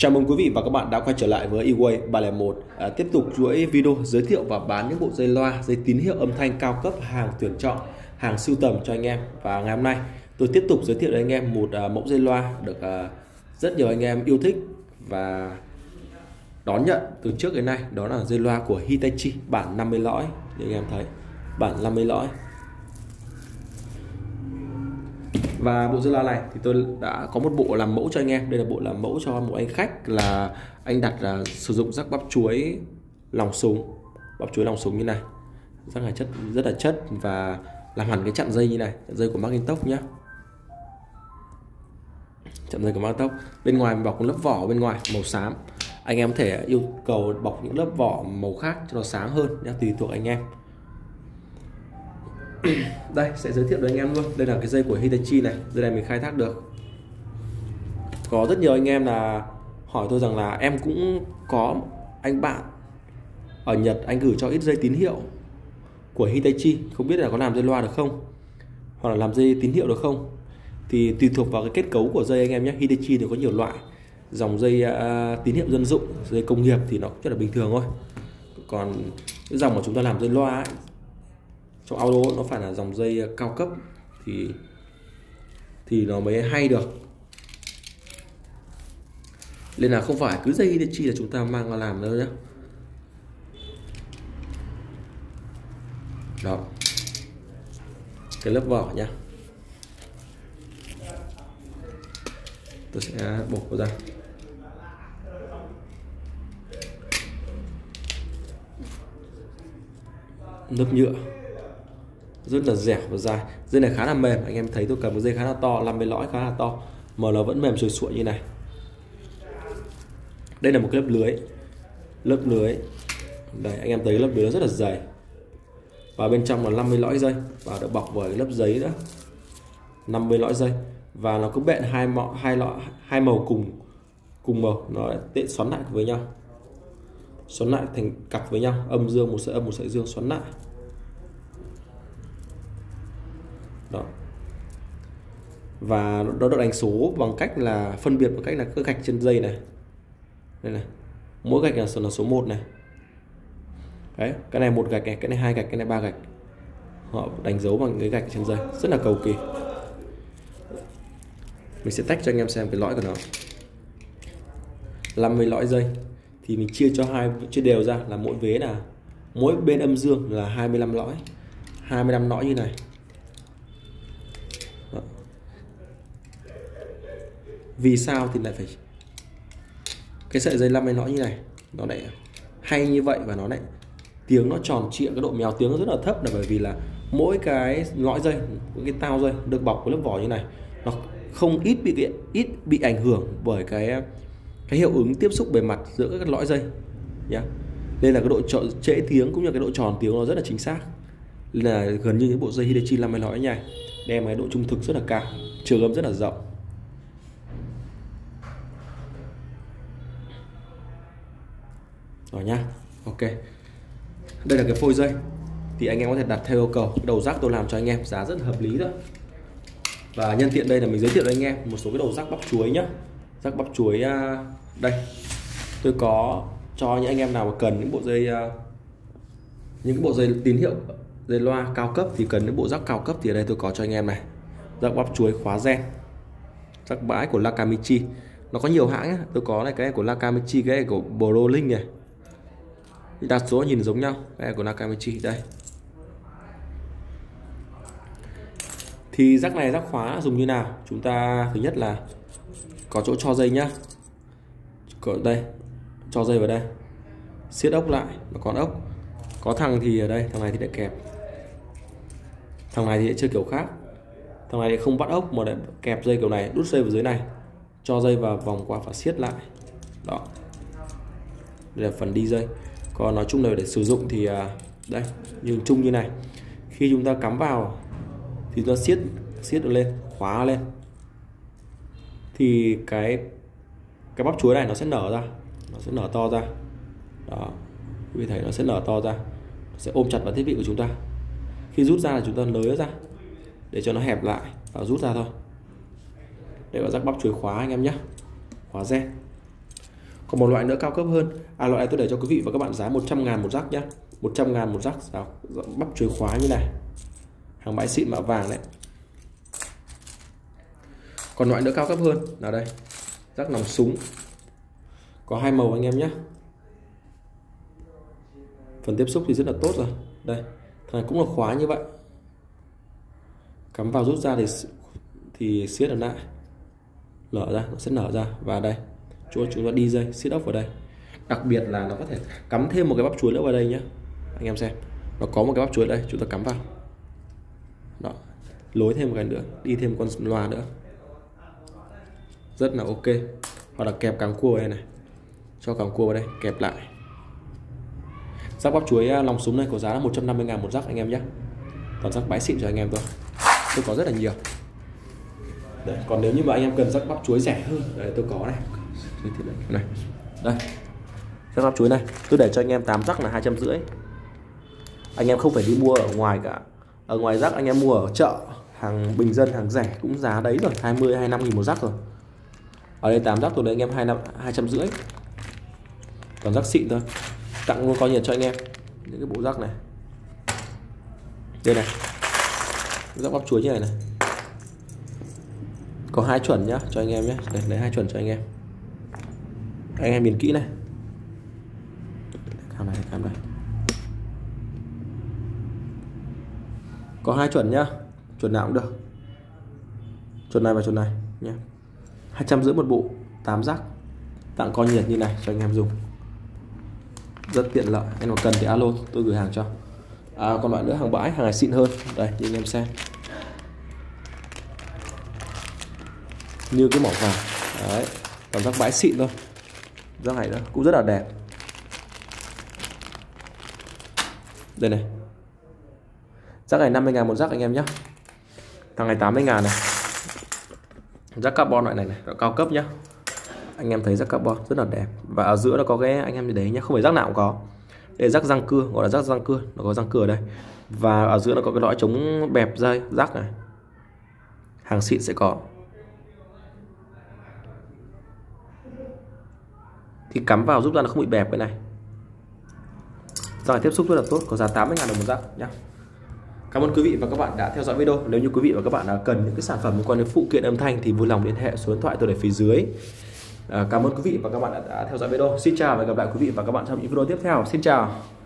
Chào mừng quý vị và các bạn đã quay trở lại với eWay 301. Tiếp tục chuỗi video giới thiệu và bán những bộ dây loa, dây tín hiệu âm thanh cao cấp, hàng tuyển chọn, hàng sưu tầm cho anh em. Và ngày hôm nay tôi tiếp tục giới thiệu đến anh em một mẫu dây loa được rất nhiều anh em yêu thích và đón nhận từ trước đến nay. Đó là dây loa của Hitachi bản 50 lõi. Để anh em thấy bản 50 lõi. Và bộ dây loa này thì tôi đã có một bộ làm mẫu cho anh em. Đây là bộ làm mẫu cho một anh khách là anh đặt sử dụng rắc bắp chuối lòng súng, bắp chuối lòng súng như này, rất là chất và làm hẳn cái chặn dây như này, chặn dây của Macintosh nhá. Chặn dây của Macintosh. Bên ngoài mình bọc một lớp vỏ bên ngoài màu xám. Anh em có thể yêu cầu bọc những lớp vỏ màu khác cho nó sáng hơn nhá, tùy thuộc anh em. Đây sẽ giới thiệu với anh em luôn. Đây là cái dây của Hitachi này, dây này mình khai thác được. Có rất nhiều anh em là hỏi tôi rằng là em cũng có anh bạn ở Nhật, anh gửi cho ít dây tín hiệu của Hitachi, không biết là có làm dây loa được không, hoặc là làm dây tín hiệu được không. Thì tùy thuộc vào cái kết cấu của dây anh em nhé. Hitachi thì có nhiều loại, dòng dây tín hiệu dân dụng, dây công nghiệp thì nó rất là bình thường thôi. Còn cái dòng mà chúng ta làm dây loa ấy, trong audio nó phải là dòng dây cao cấp thì nó mới hay được. Nên là không phải cứ dây Hitachi là chúng ta mang vào làm đâu nhé. Đó, cái lớp vỏ nhá, tôi sẽ bổ ra. Lớp nhựa rất là dẻo và dài. Dây này khá là mềm, anh em thấy tôi cầm cái dây khá là to, 50 lõi khá là to mà nó vẫn mềm sùi sụi như này. Đây là một cái lớp lưới đây, anh em thấy lớp lưới nó rất là dày và bên trong là 50 lõi dây và được bọc bởi lớp giấy nữa, 50 lõi dây và nó cứ bện hai màu cùng màu, nó tiện xoắn lại với nhau, xoắn lại thành cặp với nhau, âm dương, một sợi âm một sợi dương xoắn lại. Đó. Và nó được đánh số bằng cách là phân biệt bằng cách là cứ gạch trên dây này. Đây này. Mỗi gạch là số 1 này. Đấy, cái này 1 gạch này, cái này 2 gạch, cái này 3 gạch. Họ đánh dấu bằng cái gạch trên dây, rất là cầu kỳ. Mình sẽ tách cho anh em xem cái lõi của nó. 50 lõi dây thì mình chia đều ra là mỗi vế là mỗi bên âm dương là 25 lõi. 25 lõi như này. Đó. Vì sao thì lại phải cái sợi dây 50 lõi như này nó lại hay như vậy và nó lại tiếng nó tròn trịa, cái độ méo tiếng nó rất là thấp là bởi vì là mỗi cái lõi dây, cái tao dây được bọc với lớp vỏ như này, nó không ít bị ảnh hưởng bởi cái hiệu ứng tiếp xúc bề mặt giữa các lõi dây nhá. Nên là cái độ trễ tiếng cũng như cái độ tròn tiếng nó rất là chính xác. Nên là gần như những bộ dây Hitachi 50 lõi này đem cái độ trung thực rất là cao, trường âm rất là rộng. Rồi nhá. Ok. Đây là cái phôi dây. Thì anh em có thể đặt theo yêu cầu. Đầu rắc tôi làm cho anh em giá rất là hợp lý đó. Và nhân tiện đây là mình giới thiệu với anh em một số cái đầu rắc bắp chuối nhá. Rắc bắp chuối đây. Tôi có cho những anh em nào mà cần những bộ dây tín hiệu, dây loa cao cấp thì cần những bộ rắc cao cấp thì ở đây tôi có cho anh em này. Rắc bắp chuối khóa gen. Rắc bãi của Nakamichi. Nó có nhiều hãng nhá. Tôi có này, cái này của Nakamichi, cái này của Brolink này. Đa số nhìn giống nhau. Cái này của Nakamichi đây. Thì rắc này, rắc khóa dùng như nào? Chúng ta thứ nhất là có chỗ cho dây nhá. Ở đây, cho dây vào đây. Siết ốc lại, mà còn ốc. Có thằng thì ở đây, thằng này thì lại kẹp. Thằng này thì lại chơi kiểu khác. Thằng này thì không bắt ốc mà lại kẹp dây kiểu này, đút dây vào dưới này. Cho dây vào vòng qua và siết lại. Đó. Đây là phần đi dây. Còn nói chung là để sử dụng thì đây, nhìn chung như này. Khi chúng ta cắm vào thì nó siết được lên, khóa lên. Thì cái bắp chuối này nó sẽ nở ra, nó sẽ nở to ra. Đó. Quý vị thấy nó sẽ nở to ra. Nó sẽ ôm chặt vào thiết bị của chúng ta. Khi rút ra là chúng ta nới ra để cho nó hẹp lại và rút ra thôi. Đây là rắc bắp chuối khóa anh em nhé, khóa gen. Còn một loại nữa cao cấp hơn, loại này tôi để cho quý vị và các bạn giá 100.000 một rắc nhá. 100.000 một rắc bắp chuối khóa như này, hàng bãi xịn mạ vàng đấy. Còn loại nữa cao cấp hơn là đây, rắc nòng súng, có 2 màu anh em nhé. Phần tiếp xúc thì rất là tốt rồi. Đây, thằng này cũng là khóa như vậy, cắm vào rút ra thì siết ở lại, nở ra, nó sẽ nở ra. Và đây, chỗ chúng ta đi dây siết ốc vào đây. Đặc biệt là nó có thể cắm thêm một cái bắp chuối nữa vào đây nhé. Anh em xem, nó có một cái bắp chuối ở đây, chúng ta cắm vào đó, lối thêm một cái nữa, đi thêm con loa nữa, rất là ok. Hoặc là kẹp càng cua vào đây này, cho càng cua vào đây kẹp lại. Rắc bắp chuối lòng súng này có giá là 150.000 một rắc anh em nhé. Còn rắc bãi xịn cho anh em thôi, tôi có rất là nhiều. Đấy, còn nếu như mà anh em cần rắc bắp chuối rẻ hơn, đấy, tôi có này, đây rắc bắp chuối này tôi để cho anh em 8 rắc là 250. Anh em không phải đi mua ở ngoài cả. Ở ngoài rắc anh em mua ở chợ hàng bình dân, hàng rẻ cũng giá đấy rồi, 20-25.000 một rắc rồi. Ở đây 8 rắc tôi lấy anh em 250. Còn rắc xịn thôi, tặng luôn coi nhiệt cho anh em những cái bộ rắc này. Đây này, rắc bắp chuối như này, có 2 chuẩn nhá cho anh em nhé. Đây, lấy 2 chuẩn cho anh em nhìn kỹ này. Cam này có 2 chuẩn nhá, chuẩn nào cũng được, chuẩn này và chuẩn này nhé. 250 một bộ, 8 rắc, tặng con nhiệt như này cho anh em dùng, rất tiện lợi. Anh nào cần thì alo tôi gửi hàng cho. Còn loại nữa hàng bãi, hàng này xịn hơn, đây như anh em xem, như cái mỏ vàng đấy. Còn rắc bãi xịn thôi, rắc này nữa cũng rất là đẹp. Đây này, rắc này 50.000 một rắc anh em nhé. Thằng này 80.000 này, rắc carbon loại này cao cấp nhá. Anh em thấy rắc carbon rất là đẹp. Và ở giữa nó có cái, anh em nhìn đấy nhé, không phải rắc nào cũng có. Đây rắc răng cưa, gọi là rắc răng cưa, nó có răng cưa ở đây. Và ở giữa nó có cái lõi chống bẹp dây rắc này, hàng xịn sẽ có. Thì cắm vào giúp ra nó không bị bẹp cái này. Răng này tiếp xúc rất là tốt, có giá 80.000 đồng một rắc nhá. Cảm ơn quý vị và các bạn đã theo dõi video. Nếu như quý vị và các bạn cần những cái sản phẩm liên quan đến phụ kiện âm thanh thì vui lòng liên hệ số điện thoại tôi để phía dưới. Cảm ơn quý vị và các bạn đã theo dõi video. Xin chào và hẹn gặp lại quý vị và các bạn trong những video tiếp theo. Xin chào.